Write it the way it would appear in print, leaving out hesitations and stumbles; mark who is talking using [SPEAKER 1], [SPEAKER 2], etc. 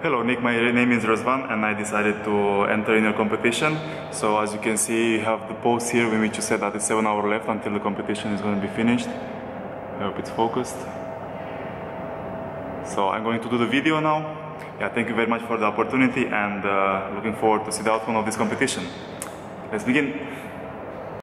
[SPEAKER 1] Hello Nick, my name is Razvan and I decided to enter in your competition. So as you can see, you have the post here in which you said that it's 7 hours left until the competition is going to be finished. I hope it's focused. So I'm going to do the video now. Yeah, thank you very much for the opportunity and looking forward to see the outcome of this competition. Let's begin.